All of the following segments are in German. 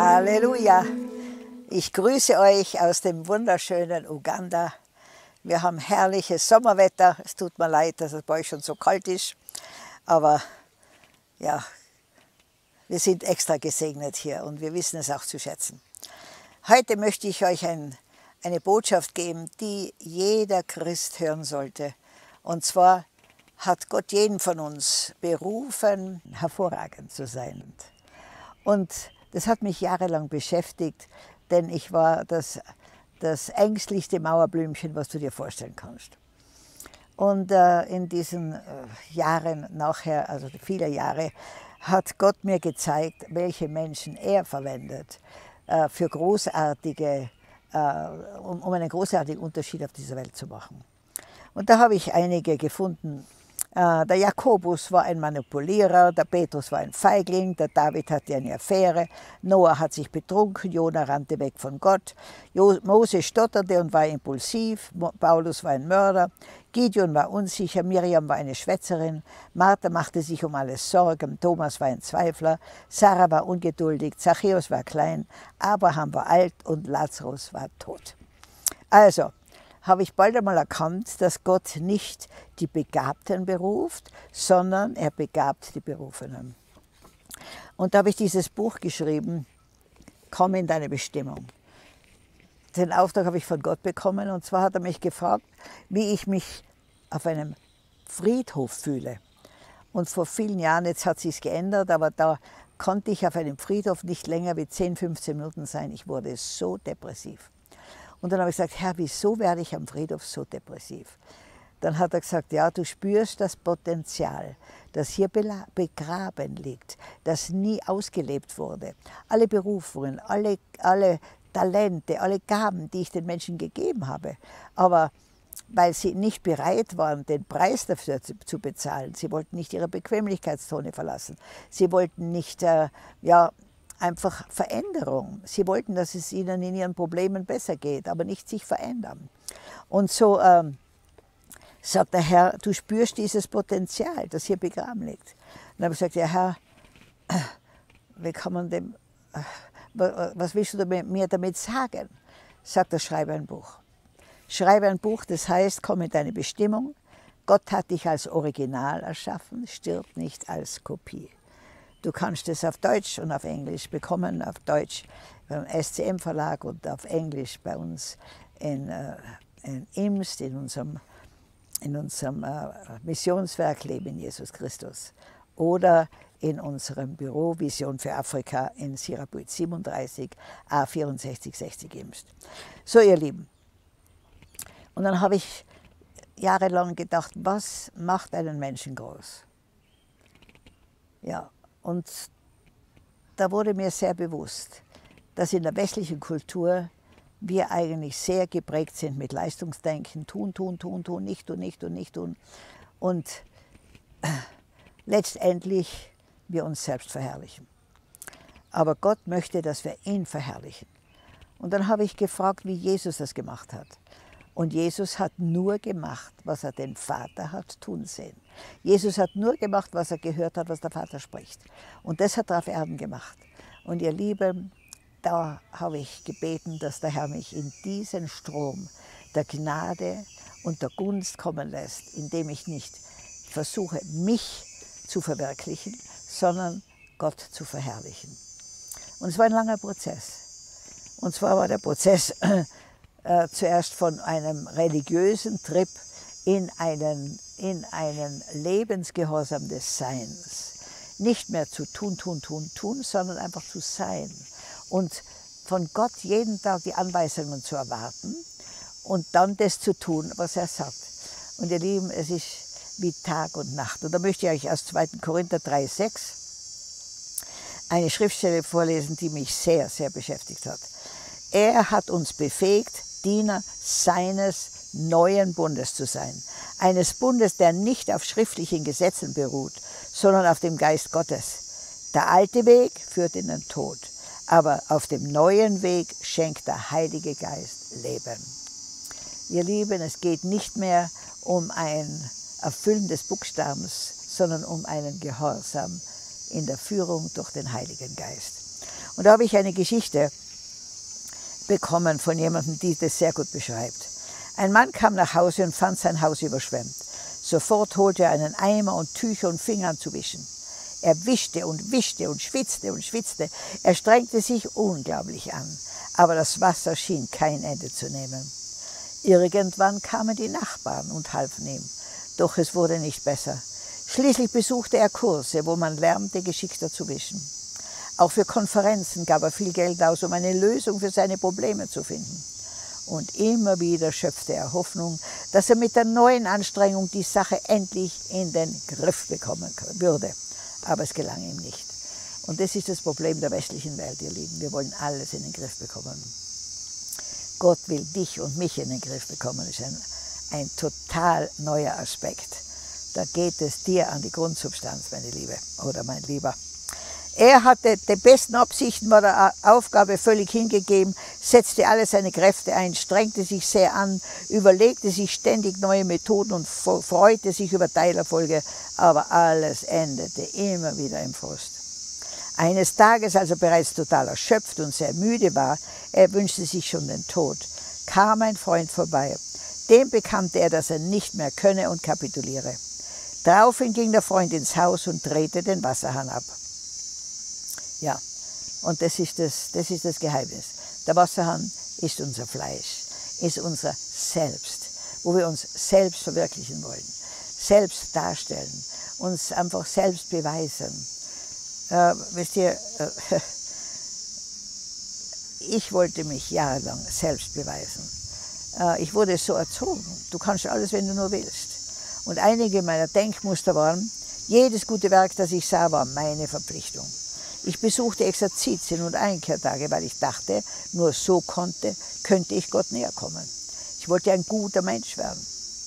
Halleluja! Ich grüße euch aus dem wunderschönen Uganda. Wir haben herrliches Sommerwetter. Es tut mir leid, dass es bei euch schon so kalt ist. Aber ja, wir sind extra gesegnet hier und wir wissen es auch zu schätzen. Heute möchte ich euch eine Botschaft geben, die jeder Christ hören sollte. Und zwar hat Gott jeden von uns berufen, hervorragend zu sein. Und das hat mich jahrelang beschäftigt, denn ich war das ängstlichste Mauerblümchen, was du dir vorstellen kannst. Und in diesen Jahren nachher, also viele Jahre, hat Gott mir gezeigt, welche Menschen er verwendet für großartige, um einen großartigen Unterschied auf dieser Welt zu machen. Und da habe ich einige gefunden. Der Jakobus war ein Manipulierer, der Petrus war ein Feigling, der David hatte eine Affäre, Noah hat sich betrunken, Jona rannte weg von Gott, Mose stotterte und war impulsiv, Paulus war ein Mörder, Gideon war unsicher, Miriam war eine Schwätzerin, Martha machte sich um alles Sorgen, Thomas war ein Zweifler, Sarah war ungeduldig, Zachäus war klein, Abraham war alt und Lazarus war tot. Also, habe ich bald einmal erkannt, dass Gott nicht die Begabten beruft, sondern er begabt die Berufenen. Und da habe ich dieses Buch geschrieben, Komm in deine Bestimmung. Den Auftrag habe ich von Gott bekommen, und zwar hat er mich gefragt, wie ich mich auf einem Friedhof fühle. Und vor vielen Jahren, jetzt hat es sich geändert, aber da konnte ich auf einem Friedhof nicht länger wie 10, 15 Minuten sein. Ich wurde so depressiv. Und dann habe ich gesagt, Herr, wieso werde ich am Friedhof so depressiv? Dann hat er gesagt, ja, du spürst das Potenzial, das hier begraben liegt, das nie ausgelebt wurde. Alle Berufungen, alle Talente, alle Gaben, die ich den Menschen gegeben habe. Aber weil sie nicht bereit waren, den Preis dafür zu bezahlen, sie wollten nicht ihre Bequemlichkeitszone verlassen, sie wollten nicht, einfach Veränderung. Sie wollten, dass es ihnen in ihren Problemen besser geht, aber nicht sich verändern. Und so sagt der Herr, du spürst dieses Potenzial, das hier begraben liegt. Und dann habe ich gesagt, ja Herr, wie kann man dem, was willst du mir damit sagen? Sagt er, schreibe ein Buch. Schreibe ein Buch, das heißt, komm in deine Bestimmung. Gott hat dich als Original erschaffen, stirb nicht als Kopie. Du kannst es auf Deutsch und auf Englisch bekommen, auf Deutsch beim SCM Verlag und auf Englisch bei uns in Imst, in unserem Missionswerk Leben in Jesus Christus. Oder in unserem Büro Vision für Afrika in Sirabuit 37 A6460 Imst. So, ihr Lieben. Und dann habe ich jahrelang gedacht, was macht einen Menschen groß? Ja. Und da wurde mir sehr bewusst, dass in der westlichen Kultur wir eigentlich sehr geprägt sind mit Leistungsdenken, tun, tun, tun, tun, nicht tun, nicht tun, nicht tun. Und letztendlich wir uns selbst verherrlichen. Aber Gott möchte, dass wir ihn verherrlichen. Und dann habe ich gefragt, wie Jesus das gemacht hat. Und Jesus hat nur gemacht, was er den Vater hat tun sehen. Jesus hat nur gemacht, was er gehört hat, was der Vater spricht. Und das hat er auf Erden gemacht. Und ihr Lieben, da habe ich gebeten, dass der Herr mich in diesen Strom der Gnade und der Gunst kommen lässt, indem ich nicht versuche, mich zu verwirklichen, sondern Gott zu verherrlichen. Und es war ein langer Prozess. Und zwar war der Prozess zuerst von einem religiösen Trip in einen Lebensgehorsam des Seins. Nicht mehr zu tun, tun, tun, tun, sondern einfach zu sein. Und von Gott jeden Tag die Anweisungen zu erwarten und dann das zu tun, was er sagt. Und ihr Lieben, es ist wie Tag und Nacht. Und da möchte ich euch aus 2. Korinther 3,6 eine Schriftstelle vorlesen, die mich sehr, sehr beschäftigt hat. Er hat uns befähigt, Diener seines neuen Bundes zu sein. Eines Bundes, der nicht auf schriftlichen Gesetzen beruht, sondern auf dem Geist Gottes. Der alte Weg führt in den Tod, aber auf dem neuen Weg schenkt der Heilige Geist Leben. Ihr Lieben, es geht nicht mehr um ein Erfüllen des Buchstabens, sondern um einen Gehorsam in der Führung durch den Heiligen Geist. Und da habe ich eine Geschichte bekommen von jemandem, die das sehr gut beschreibt. Ein Mann kam nach Hause und fand sein Haus überschwemmt. Sofort holte er einen Eimer und Tücher und fing an zu wischen. Er wischte und wischte und schwitzte und schwitzte. Er strengte sich unglaublich an, aber das Wasser schien kein Ende zu nehmen. Irgendwann kamen die Nachbarn und halfen ihm, doch es wurde nicht besser. Schließlich besuchte er Kurse, wo man lernte, geschickter zu wischen. Auch für Konferenzen gab er viel Geld aus, um eine Lösung für seine Probleme zu finden. Und immer wieder schöpfte er Hoffnung, dass er mit der neuen Anstrengung die Sache endlich in den Griff bekommen würde. Aber es gelang ihm nicht. Und das ist das Problem der westlichen Welt, ihr Lieben. Wir wollen alles in den Griff bekommen. Gott will dich und mich in den Griff bekommen. Das ist ein total neuer Aspekt. Da geht es dir an die Grundsubstanz, meine Liebe oder mein Lieber. Er hatte die besten Absichten, war der Aufgabe völlig hingegeben, setzte alle seine Kräfte ein, strengte sich sehr an, überlegte sich ständig neue Methoden und freute sich über Teilerfolge, aber alles endete immer wieder im Frust. Eines Tages, als er bereits total erschöpft und sehr müde war, er wünschte sich schon den Tod, kam ein Freund vorbei. Dem bekannte er, dass er nicht mehr könne und kapituliere. Daraufhin ging der Freund ins Haus und drehte den Wasserhahn ab. Ja, und das ist das Geheimnis. Der Wasserhahn ist unser Fleisch, ist unser Selbst, wo wir uns selbst verwirklichen wollen, selbst darstellen, uns einfach selbst beweisen. Wisst ihr, ich wollte mich jahrelang selbst beweisen. Ich wurde so erzogen, du kannst alles, wenn du nur willst. Und einige meiner Denkmuster waren, jedes gute Werk, das ich sah, war meine Verpflichtung. Ich besuchte Exerzitien und Einkehrtage, weil ich dachte, nur so könnte ich Gott näher kommen. Ich wollte ein guter Mensch werden.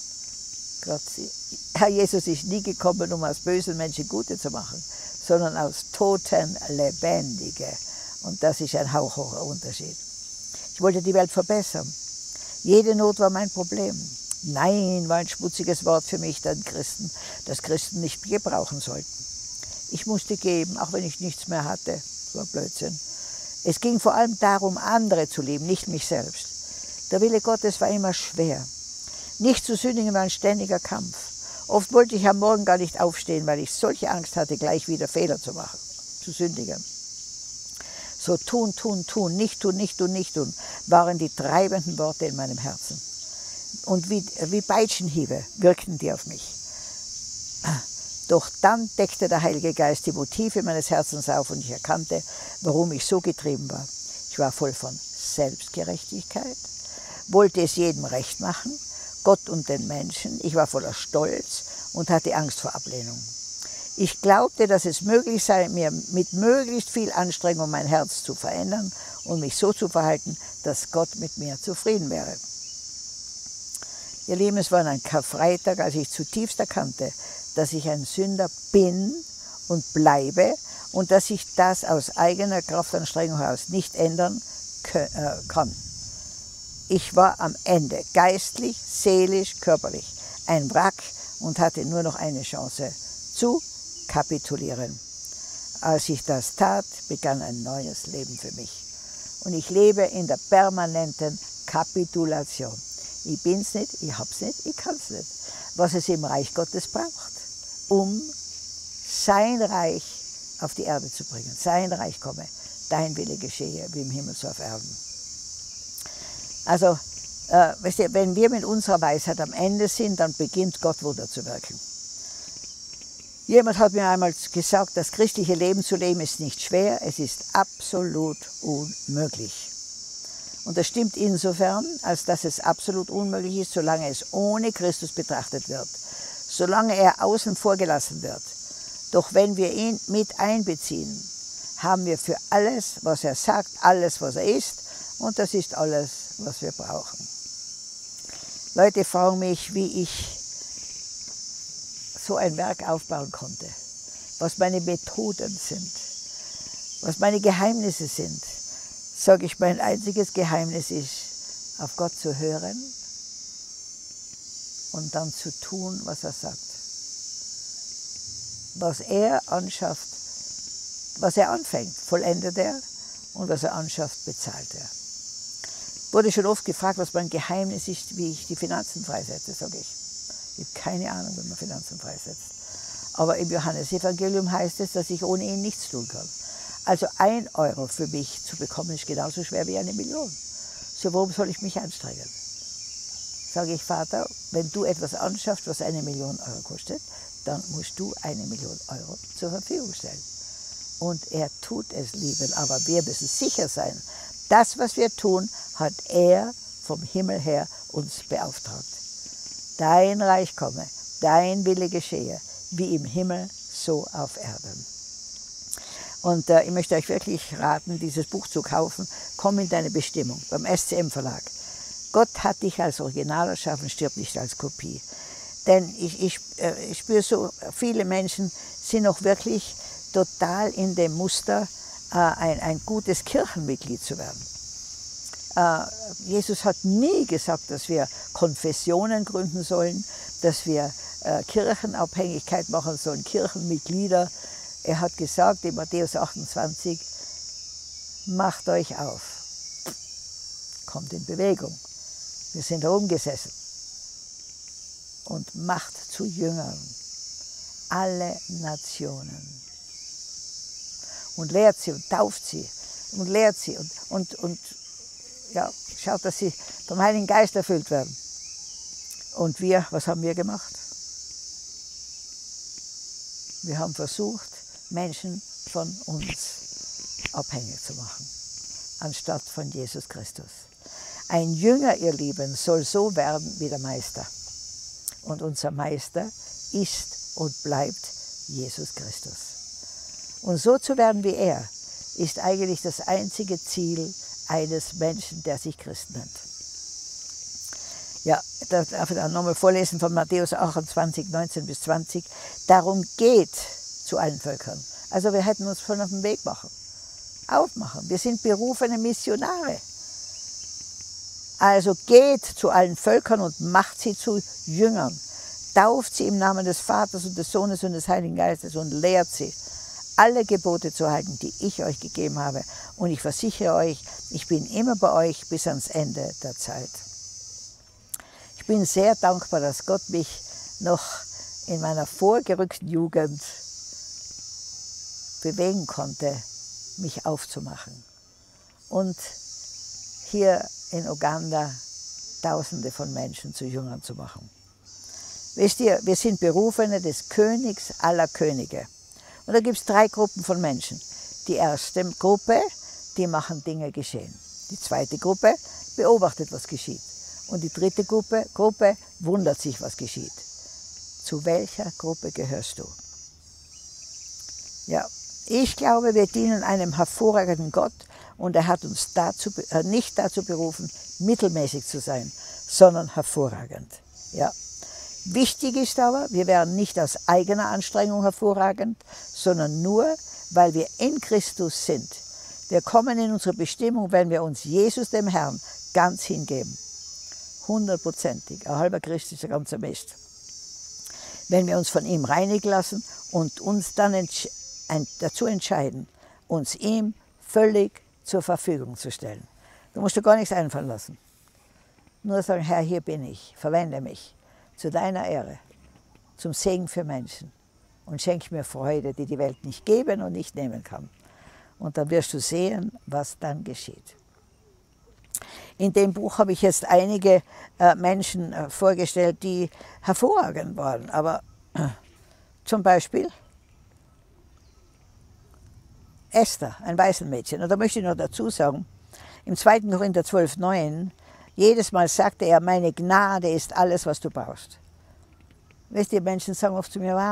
Herr Jesus ist nie gekommen, um aus bösen Menschen Gute zu machen, sondern aus Toten Lebendige. Und das ist ein hauchhoher Unterschied. Ich wollte die Welt verbessern. Jede Not war mein Problem. Nein, war ein schmutziges Wort für mich, das Christen nicht gebrauchen sollten. Ich musste geben, auch wenn ich nichts mehr hatte. Das war Blödsinn. Es ging vor allem darum, andere zu lieben, nicht mich selbst. Der Wille Gottes war immer schwer. Nicht zu sündigen war ein ständiger Kampf. Oft wollte ich am Morgen gar nicht aufstehen, weil ich solche Angst hatte, gleich wieder Fehler zu machen, zu sündigen. So tun, tun, tun, nicht tun, nicht tun, nicht tun, waren die treibenden Worte in meinem Herzen. Und wie Peitschenhiebe wirkten die auf mich. Doch dann deckte der Heilige Geist die Motive meines Herzens auf und ich erkannte, warum ich so getrieben war. Ich war voll von Selbstgerechtigkeit, wollte es jedem recht machen, Gott und den Menschen. Ich war voller Stolz und hatte Angst vor Ablehnung. Ich glaubte, dass es möglich sei, mir mit möglichst viel Anstrengung mein Herz zu verändern und mich so zu verhalten, dass Gott mit mir zufrieden wäre. Ihr Lieben, es war ein Karfreitag, als ich zutiefst erkannte, dass ich ein Sünder bin und bleibe und dass ich das aus eigener Kraftanstrengung heraus nicht ändern kann. Ich war am Ende, geistlich, seelisch, körperlich, ein Wrack und hatte nur noch eine Chance, zu kapitulieren. Als ich das tat, begann ein neues Leben für mich. Und ich lebe in der permanenten Kapitulation. Ich bin's nicht, ich hab's nicht, ich kann's nicht. Was es im Reich Gottes braucht, um sein Reich auf die Erde zu bringen. Sein Reich komme, dein Wille geschehe, wie im Himmel so auf Erden. Also, weißt ihr, wenn wir mit unserer Weisheit am Ende sind, dann beginnt Gott Wunder zu wirken. Jemand hat mir einmal gesagt, das christliche Leben zu leben ist nicht schwer, es ist absolut unmöglich. Und das stimmt insofern, als dass es absolut unmöglich ist, solange es ohne Christus betrachtet wird, solange er außen vor gelassen wird. Doch wenn wir ihn mit einbeziehen, haben wir für alles, was er sagt, alles, was er ist, und das ist alles, was wir brauchen. Leute fragen mich, wie ich so ein Werk aufbauen konnte, was meine Methoden sind, was meine Geheimnisse sind. Sage ich, mein einziges Geheimnis ist, auf Gott zu hören und dann zu tun, was er sagt. Was er anschafft, was er anfängt, vollendet er und was er anschafft, bezahlt er. Wurde schon oft gefragt, was mein Geheimnis ist, wie ich die Finanzen freisetze, sage ich. Ich habe keine Ahnung, wie man Finanzen freisetzt. Aber im Johannesevangelium heißt es, dass ich ohne ihn nichts tun kann. Also 1 Euro für mich zu bekommen, ist genauso schwer wie 1 Million. So, warum soll ich mich anstrengen? Sage ich, Vater, wenn du etwas anschaffst, was 1 Million Euro kostet, dann musst du 1 Million Euro zur Verfügung stellen. Und er tut es, Lieben, aber wir müssen sicher sein, das, was wir tun, hat er vom Himmel her uns beauftragt. Dein Reich komme, dein Wille geschehe, wie im Himmel, so auf Erden. Und ich möchte euch wirklich raten, dieses Buch zu kaufen. Komm in deine Bestimmung, beim SCM Verlag. Gott hat dich als Original erschaffen, stirb nicht als Kopie. Denn ich spüre so, viele Menschen sind noch wirklich total in dem Muster, ein gutes Kirchenmitglied zu werden. Jesus hat nie gesagt, dass wir Konfessionen gründen sollen, dass wir Kirchenabhängigkeit machen sollen, Kirchenmitglieder. Er hat gesagt in Matthäus 28, macht euch auf, kommt in Bewegung. Wir sind herumgesessen und macht zu Jüngern alle Nationen und lehrt sie und tauft sie und lehrt sie und ja, schaut, dass sie vom Heiligen Geist erfüllt werden. Und wir, was haben wir gemacht? Wir haben versucht, Menschen von uns abhängig zu machen, anstatt von Jesus Christus. Ein Jünger, ihr Lieben, soll so werden wie der Meister. Und unser Meister ist und bleibt Jesus Christus. Und so zu werden wie er, ist eigentlich das einzige Ziel eines Menschen, der sich Christ nennt. Ja, das darf ich nochmal vorlesen von Matthäus 28, 19 bis 20. Darum geht zu allen Völkern. Also wir hätten uns voll auf den Weg aufmachen. Wir sind berufene Missionare. Also geht zu allen Völkern und macht sie zu Jüngern. Tauft sie im Namen des Vaters und des Sohnes und des Heiligen Geistes und lehrt sie, alle Gebote zu halten, die ich euch gegeben habe. Und ich versichere euch, ich bin immer bei euch bis ans Ende der Zeit. Ich bin sehr dankbar, dass Gott mich noch in meiner vorgerückten Jugend bewegen konnte, mich aufzumachen. Und hier in Uganda Tausende von Menschen zu Jüngern zu machen. Wisst ihr, wir sind Berufene des Königs aller Könige. Und da gibt es 3 Gruppen von Menschen. Die erste Gruppe, die machen Dinge geschehen. Die zweite Gruppe beobachtet, was geschieht. Und die dritte Gruppe wundert sich, was geschieht. Zu welcher Gruppe gehörst du? Ja, ich glaube, wir dienen einem hervorragenden Gott und er hat uns nicht dazu berufen, mittelmäßig zu sein, sondern hervorragend. Ja. Wichtig ist aber, wir werden nicht aus eigener Anstrengung hervorragend, sondern nur, weil wir in Christus sind. Wir kommen in unsere Bestimmung, wenn wir uns Jesus, dem Herrn, ganz hingeben. 100%ig. Ein halber Christ ist ein ganzer Mist. Wenn wir uns von ihm reinigen lassen und uns dann dazu entscheiden, uns ihm völlig zur Verfügung zu stellen. Du musst dir gar nichts einfallen lassen. Nur sagen, Herr, hier bin ich, verwende mich zu deiner Ehre, zum Segen für Menschen und schenk mir Freude, die die Welt nicht geben und nicht nehmen kann. Und dann wirst du sehen, was dann geschieht. In dem Buch habe ich jetzt einige Menschen vorgestellt, die hervorragend waren. Aber zum Beispiel Esther, ein Waisenmädchen. Und da möchte ich noch dazu sagen, im 2. Korinther 12, 9, jedes Mal sagte er, meine Gnade ist alles, was du brauchst. Wisst ihr, Menschen sagen oft zu mir,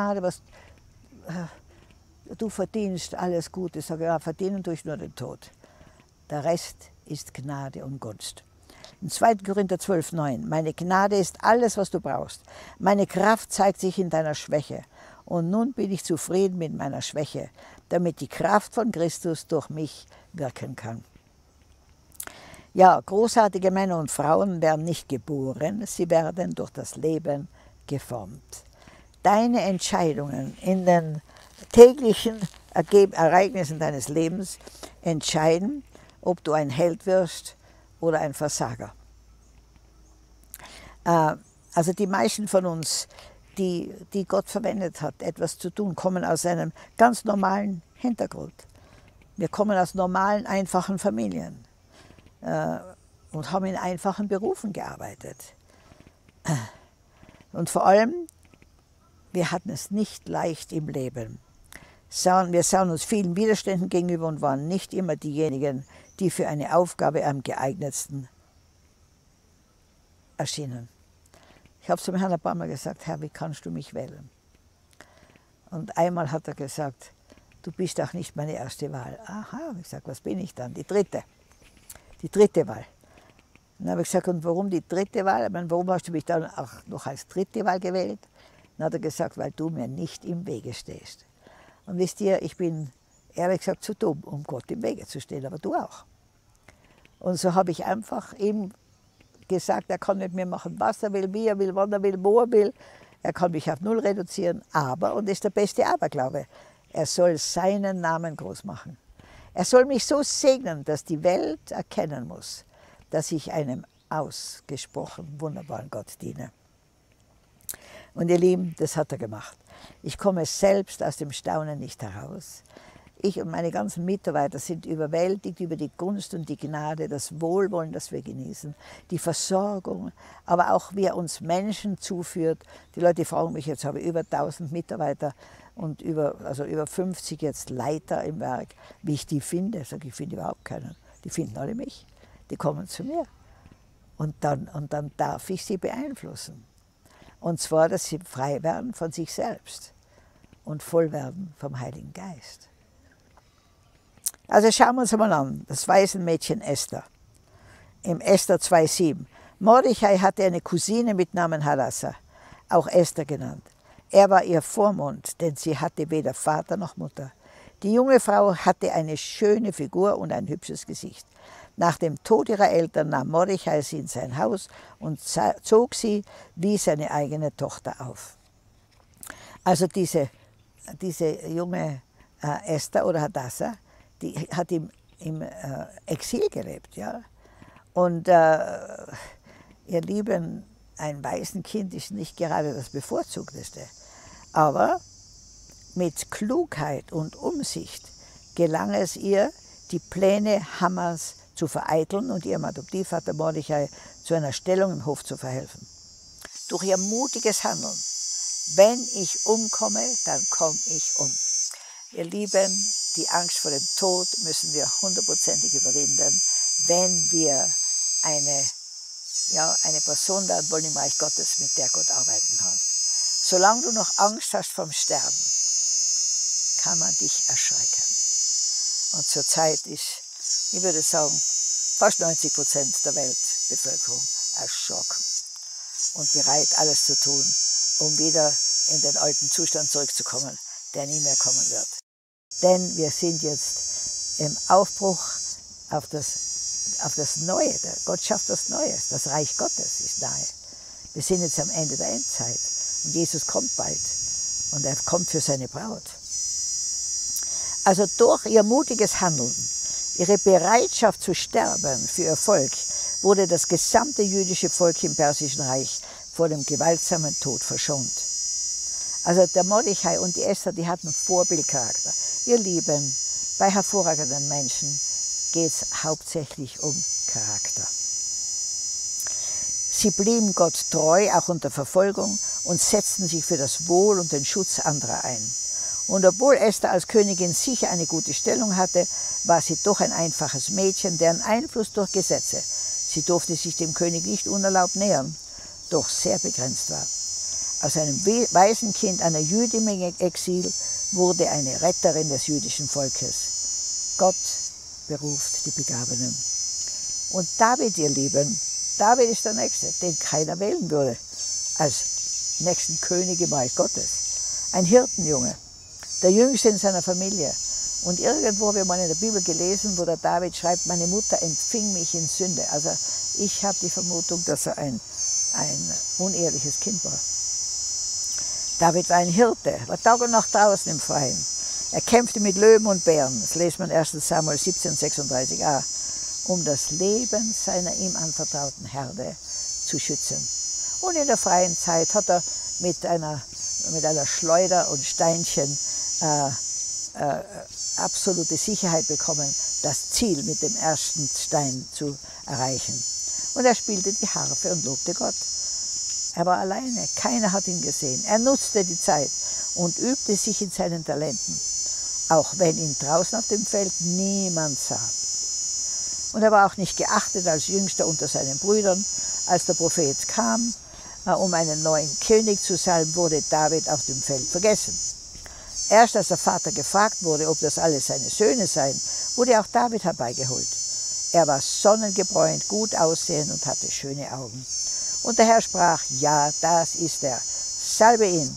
du verdienst alles Gute. Ich sage, ja, verdienen tue ich nur den Tod. Der Rest ist Gnade und Gunst. Im 2. Korinther 12, 9, meine Gnade ist alles, was du brauchst. Meine Kraft zeigt sich in deiner Schwäche. Und nun bin ich zufrieden mit meiner Schwäche, damit die Kraft von Christus durch mich wirken kann. Ja, großartige Männer und Frauen werden nicht geboren, sie werden durch das Leben geformt. Deine Entscheidungen in den täglichen Ereignissen deines Lebens entscheiden, ob du ein Held wirst oder ein Versager. Also die meisten von uns, die Gott verwendet hat, etwas zu tun, kommen aus einem ganz normalen Hintergrund. Wir kommen aus normalen, einfachen Familien und haben in einfachen Berufen gearbeitet. Und vor allem, wir hatten es nicht leicht im Leben. Wir sahen uns vielen Widerständen gegenüber und waren nicht immer diejenigen, die für eine Aufgabe am geeignetsten erschienen. Ich habe zum Herrn ein paar Mal gesagt, Herr, wie kannst du mich wählen? Und einmal hat er gesagt, du bist auch nicht meine erste Wahl. Aha, habe ich gesagt, was bin ich dann? Die dritte. Die dritte Wahl. Dann habe ich gesagt, und warum die dritte Wahl? Ich meine, warum hast du mich dann auch noch als dritte Wahl gewählt? Dann hat er gesagt, weil du mir nicht im Wege stehst. Und wisst ihr, ich bin ehrlich gesagt zu dumm, um Gott im Wege zu stehen, aber du auch. Und so habe ich einfach ihm gesagt, er kann mit mir machen, was er will, wie er will, wann er will, wo er will. Er kann mich auf null reduzieren, aber, und das ist der beste Aberglaube, er soll seinen Namen groß machen. Er soll mich so segnen, dass die Welt erkennen muss, dass ich einem ausgesprochen wunderbaren Gott diene. Und ihr Lieben, das hat er gemacht. Ich komme selbst aus dem Staunen nicht heraus. Ich und meine ganzen Mitarbeiter sind überwältigt über die Gunst und die Gnade, das Wohlwollen, das wir genießen, die Versorgung, aber auch wie er uns Menschen zuführt. Die Leute fragen mich, jetzt habe ich über 1000 Mitarbeiter und über 50 jetzt Leiter im Werk, wie ich die finde. Ich sage, ich finde überhaupt keinen. Die finden alle mich. Die kommen zu mir. Und dann darf ich sie beeinflussen. Und zwar, dass sie frei werden von sich selbst und voll werden vom Heiligen Geist. Also schauen wir uns mal an, das Waisenmädchen Esther. Im Esther 2,7. Mordechai hatte eine Cousine mit Namen Hadassah, auch Esther genannt. Er war ihr Vormund, denn sie hatte weder Vater noch Mutter. Die junge Frau hatte eine schöne Figur und ein hübsches Gesicht. Nach dem Tod ihrer Eltern nahm Mordechai sie in sein Haus und zog sie wie seine eigene Tochter auf. Also diese junge Esther oder Hadassah, die hat im Exil gelebt. Ja? Und ihr Lieben, ein Waisenkind ist nicht gerade das Bevorzugteste. Aber mit Klugheit und Umsicht gelang es ihr, die Pläne Hamas zu vereiteln und ihrem Adoptivvater Mordechai zu einer Stellung im Hof zu verhelfen. Durch ihr mutiges Handeln. Wenn ich umkomme, dann komme ich um. Ihr Lieben, die Angst vor dem Tod müssen wir hundertprozentig überwinden, wenn wir eine Person werden wollen im Reich Gottes, mit der Gott arbeiten kann. Solange du noch Angst hast vom Sterben, kann man dich erschrecken. Und zurzeit ist, ich würde sagen, fast 90% der Weltbevölkerung erschrocken und bereit, alles zu tun, um wieder in den alten Zustand zurückzukommen, der nie mehr kommen wird. Denn wir sind jetzt im Aufbruch auf das Neue. Gott schafft was Neues. Das Reich Gottes ist nahe. Wir sind jetzt am Ende der Endzeit und Jesus kommt bald und er kommt für seine Braut. Also durch ihr mutiges Handeln, ihre Bereitschaft zu sterben für ihr Volk, wurde das gesamte jüdische Volk im Persischen Reich vor dem gewaltsamen Tod verschont. Also der Mordechai und die Esther, die hatten Vorbildcharakter. Ihr Lieben, bei hervorragenden Menschen geht es hauptsächlich um Charakter. Sie blieben Gott treu, auch unter Verfolgung, und setzten sich für das Wohl und den Schutz anderer ein. Und obwohl Esther als Königin sicher eine gute Stellung hatte, war sie doch ein einfaches Mädchen, deren Einfluss durch Gesetze, sie durfte sich dem König nicht unerlaubt nähern, doch sehr begrenzt war. Aus einem Waisenkind einer Jüdin im Exil wurde eine Retterin des jüdischen Volkes. Gott beruft die Begabenen. Und David, ihr Lieben, David ist der Nächste, den keiner wählen würde, als nächsten König im Reich Gottes. Ein Hirtenjunge, der Jüngste in seiner Familie. Und irgendwo habe ich mal in der Bibel gelesen, wo der David schreibt, meine Mutter empfing mich in Sünde. Also ich habe die Vermutung, dass er ein uneheliches Kind war. David war ein Hirte, war Tag und Nacht draußen im Freien. Er kämpfte mit Löwen und Bären. Das lesen wir in 1. Samuel 17, 36a. um das Leben seiner ihm anvertrauten Herde zu schützen. Und in der freien Zeit hat er mit einer Schleuder und Steinchen absolute Sicherheit bekommen, das Ziel mit dem ersten Stein zu erreichen. Und er spielte die Harfe und lobte Gott. Er war alleine, keiner hat ihn gesehen. Er nutzte die Zeit und übte sich in seinen Talenten, auch wenn ihn draußen auf dem Feld niemand sah. Und er war auch nicht geachtet als Jüngster unter seinen Brüdern. Als der Prophet kam, um einen neuen König zu salben, wurde David auf dem Feld vergessen. Erst als der Vater gefragt wurde, ob das alles seine Söhne seien, wurde auch David herbeigeholt. Er war sonnengebräunt, gut aussehend und hatte schöne Augen. Und der Herr sprach, ja, das ist er, salbe ihn.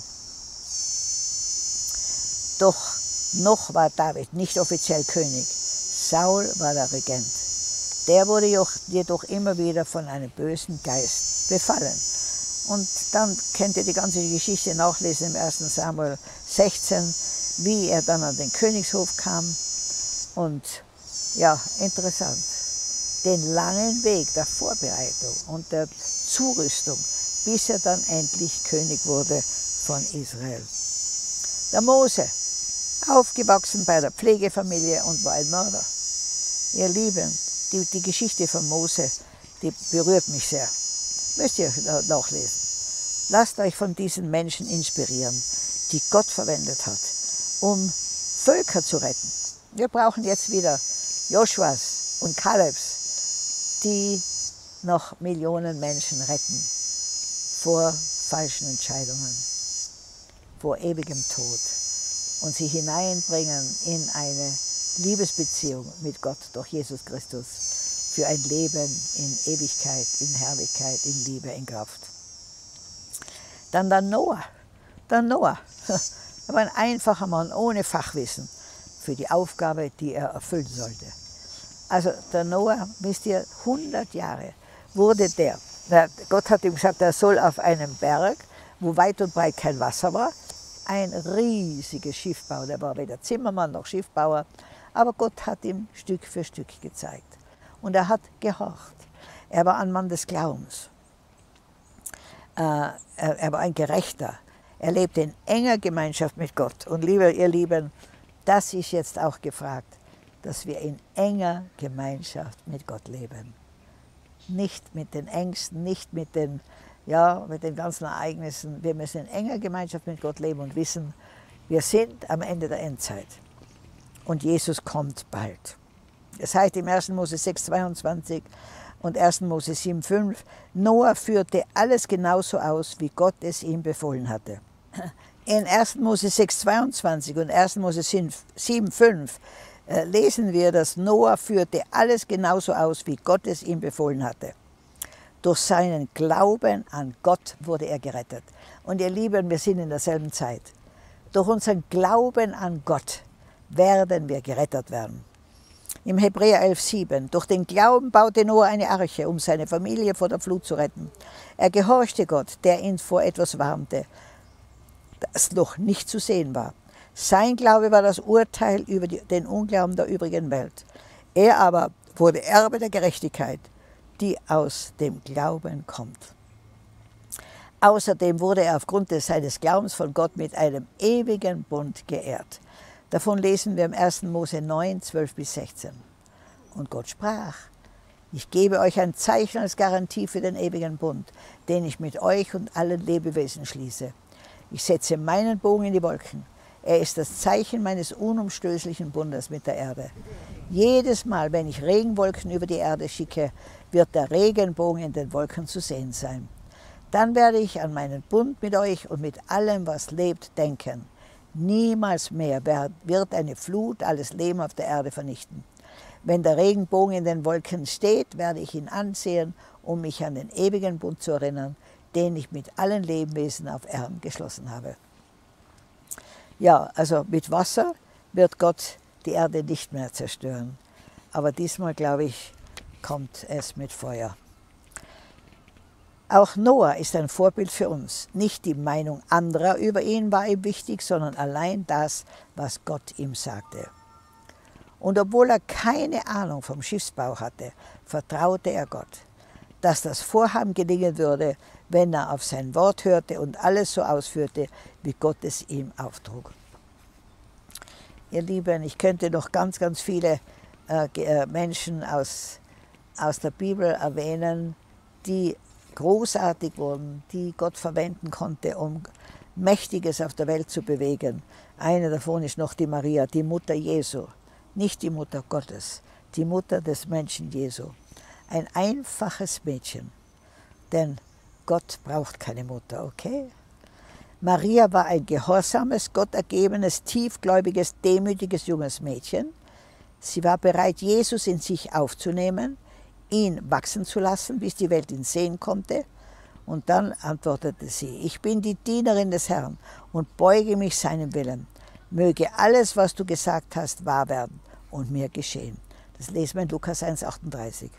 Doch noch war David nicht offiziell König. Saul war der Regent. Der wurde jedoch immer wieder von einem bösen Geist befallen. Und dann könnt ihr die ganze Geschichte nachlesen im 1. Samuel 16, wie er dann an den Königshof kam. Und ja, interessant. Den langen Weg der Vorbereitung und der Zurüstung, bis er dann endlich König wurde von Israel. Der Mose, aufgewachsen bei der Pflegefamilie und war ein Mörder. Ihr Lieben, die Geschichte von Mose, die berührt mich sehr. Müsst ihr nachlesen. Lasst euch von diesen Menschen inspirieren, die Gott verwendet hat, um Völker zu retten. Wir brauchen jetzt wieder Joshuas und Kalebs, die noch Millionen Menschen retten vor falschen Entscheidungen, vor ewigem Tod und sie hineinbringen in eine Liebesbeziehung mit Gott durch Jesus Christus für ein Leben in Ewigkeit, in Herrlichkeit, in Liebe, in Kraft. Dann der Noah. Der Noah war ein einfacher Mann ohne Fachwissen für die Aufgabe, die er erfüllen sollte. Also der Noah, wisst ihr, 100 Jahre wurde Gott hat ihm gesagt, er soll auf einem Berg, wo weit und breit kein Wasser war, ein riesiges Schiff bauen. Er war weder Zimmermann noch Schiffbauer, aber Gott hat ihm Stück für Stück gezeigt. Und er hat gehorcht. Er war ein Mann des Glaubens. Er war ein Gerechter. Er lebte in enger Gemeinschaft mit Gott. Und ihr Lieben, das ist jetzt auch gefragt, dass wir in enger Gemeinschaft mit Gott leben. Nicht mit den Ängsten, nicht mit den ganzen Ereignissen. Wir müssen in enger Gemeinschaft mit Gott leben und wissen, wir sind am Ende der Endzeit. Und Jesus kommt bald. Es heißt im 1. Mose 6,22 und 1. Mose 7,5, Noah führte alles genauso aus, wie Gott es ihm befohlen hatte. In 1. Mose 6,22 und 1. Mose 7,5 lesen wir, dass Noah führte alles genauso aus, wie Gott es ihm befohlen hatte. Durch seinen Glauben an Gott wurde er gerettet. Und ihr Lieben, wir sind in derselben Zeit. Durch unseren Glauben an Gott werden wir gerettet werden. Im Hebräer 11,7, durch den Glauben baute Noah eine Arche, um seine Familie vor der Flut zu retten. Er gehorchte Gott, der ihn vor etwas warnte, das noch nicht zu sehen war. Sein Glaube war das Urteil über den Unglauben der übrigen Welt. Er aber wurde Erbe der Gerechtigkeit, die aus dem Glauben kommt. Außerdem wurde er aufgrund seines Glaubens von Gott mit einem ewigen Bund geehrt. Davon lesen wir im 1. Mose 9, 12 bis 16. Und Gott sprach, ich gebe euch ein Zeichen als Garantie für den ewigen Bund, den ich mit euch und allen Lebewesen schließe. Ich setze meinen Bogen in die Wolken. Er ist das Zeichen meines unumstößlichen Bundes mit der Erde. Jedes Mal, wenn ich Regenwolken über die Erde schicke, wird der Regenbogen in den Wolken zu sehen sein. Dann werde ich an meinen Bund mit euch und mit allem, was lebt, denken. Niemals mehr wird eine Flut alles Leben auf der Erde vernichten. Wenn der Regenbogen in den Wolken steht, werde ich ihn ansehen, um mich an den ewigen Bund zu erinnern, den ich mit allen Lebewesen auf Erden geschlossen habe. Ja, also mit Wasser wird Gott die Erde nicht mehr zerstören. Aber diesmal, glaube ich, kommt es mit Feuer. Auch Noah ist ein Vorbild für uns. Nicht die Meinung anderer über ihn war ihm wichtig, sondern allein das, was Gott ihm sagte. Und obwohl er keine Ahnung vom Schiffsbau hatte, vertraute er Gott, dass das Vorhaben gelingen würde, wenn er auf sein Wort hörte und alles so ausführte, wie Gott es ihm auftrug. Ihr Lieben, ich könnte noch ganz, ganz viele Menschen aus der Bibel erwähnen, die großartig wurden, die Gott verwenden konnte, um Mächtiges auf der Welt zu bewegen. Eine davon ist noch die Maria, die Mutter Jesu. Nicht die Mutter Gottes, die Mutter des Menschen Jesu. Ein einfaches Mädchen, denn Gott braucht keine Mutter, okay? Maria war ein gehorsames, gottergebenes, tiefgläubiges, demütiges junges Mädchen. Sie war bereit, Jesus in sich aufzunehmen, ihn wachsen zu lassen, bis die Welt ihn sehen konnte. Und dann antwortete sie, ich bin die Dienerin des Herrn und beuge mich seinem Willen. Möge alles, was du gesagt hast, wahr werden und mir geschehen. Das lesen wir in Lukas 1,38.